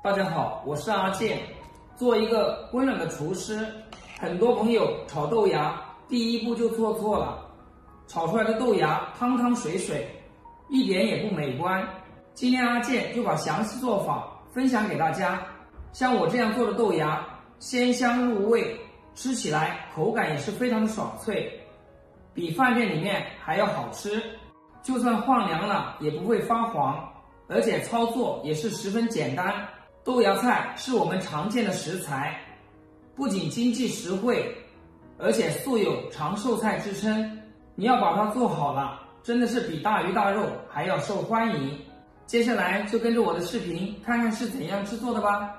大家好，我是阿健。做一个温暖的厨师，很多朋友炒豆芽第一步就做错了，炒出来的豆芽汤汤水水，一点也不美观。今天阿健就把详细做法分享给大家。像我这样做的豆芽，鲜香入味，吃起来口感也是非常的爽脆，比饭店里面还要好吃。就算放凉了也不会发黄，而且操作也是十分简单。豆芽菜是我们常见的食材，不仅经济实惠，而且素有长寿菜之称。你要把它做好了，真的是比大鱼大肉还要受欢迎。接下来就跟着我的视频看看是怎样制作的吧。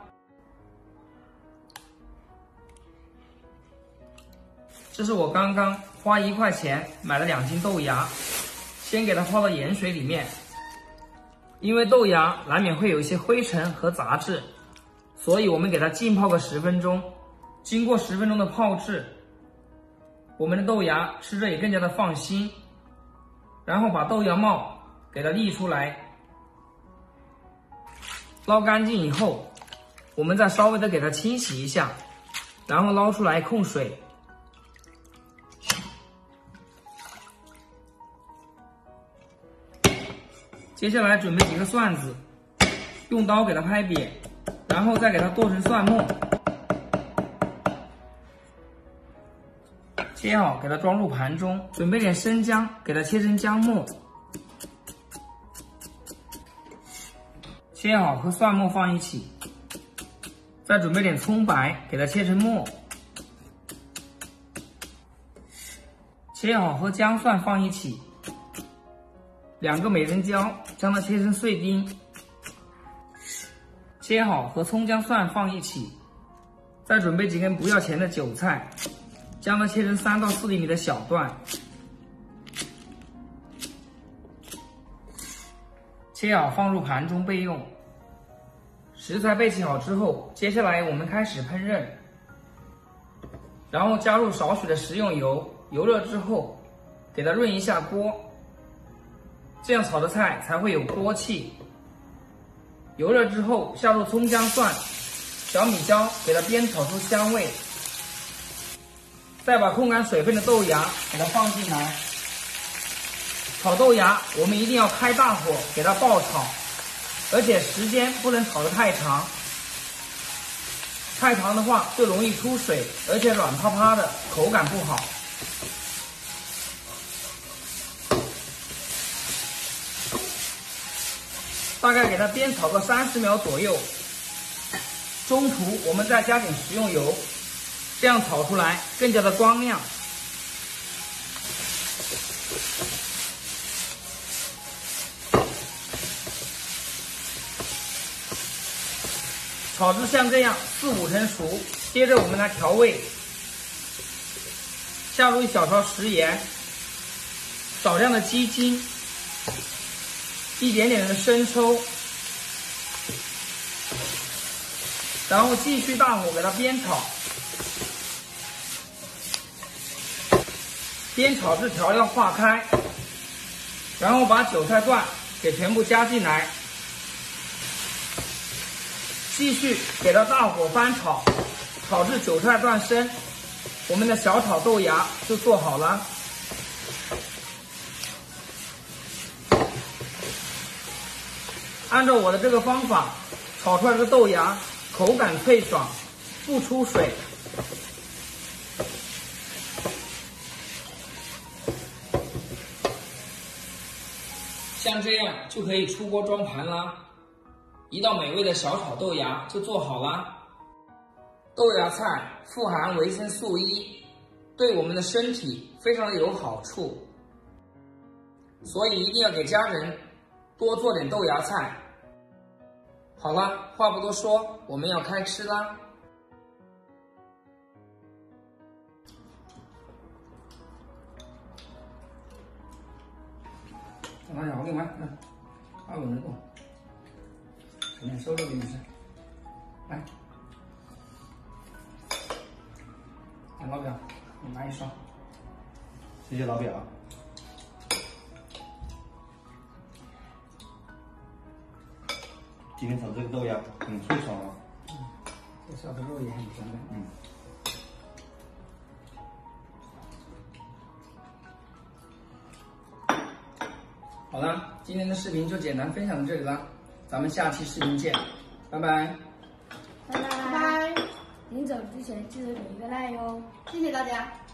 这是我刚刚花1块钱买了2斤豆芽，先给它泡到盐水里面。因为豆芽难免会有一些灰尘和杂质，所以我们给它浸泡个10分钟。经过10分钟的泡制，我们的豆芽吃着也更加的放心。然后把豆芽帽给它沥出来，捞干净以后，我们再稍微的给它清洗一下，然后捞出来控水。接下来准备几个蒜子，用刀给它拍扁，然后再给它剁成蒜末，切好给它装入盘中。准备点生姜，给它切成姜末，切好和蒜末放一起。再准备点葱白，给它切成末，切好和姜蒜放一起。2个美人椒，将它切成碎丁，切好和葱姜蒜放一起。再准备几根不要钱的韭菜，将它切成3到4厘米的小段，切好放入盘中备用。食材备齐好之后，接下来我们开始烹饪，然后加入少许的食用油，油热之后给它润一下锅，这样炒的菜才会有锅气。油热之后下入葱姜蒜、小米椒，给它煸炒出香味。再把控干水分的豆芽给它放进来。炒豆芽我们一定要开大火给它爆炒，而且时间不能炒得太长，太长的话就容易出水，而且软趴趴的，口感不好。大概给它煸炒个30秒左右，中途我们再加点食用油，这样炒出来更加的光亮。炒至像这样4、5成熟，接着我们来调味，下入1小勺食盐，少量的鸡精，一点点的生抽，然后继续大火给它煸炒，煸炒至调料化开，然后把韭菜段给全部加进来，继续给它大火翻炒，炒至韭菜段生，我们的小炒豆芽就做好了。按照我的这个方法炒出来的豆芽口感脆爽，不出水。像这样就可以出锅装盘啦，一道美味的小炒豆芽就做好啦。豆芽菜富含维生素 E， 对我们的身体非常的有好处，所以一定要给家人多做点豆芽菜。好了，话不多说，我们要开吃啦。拿小另外，2个人动，前面收着给你吃，来，老表，你拿1双， 谢谢老表。 今天炒的这个豆芽很脆爽啊。 这烧的肉也很香的。好了，今天的视频就简单分享到这里了，咱们下期视频见，拜拜。 拜拜。临走之前记得点一个 like 哟，谢谢大家。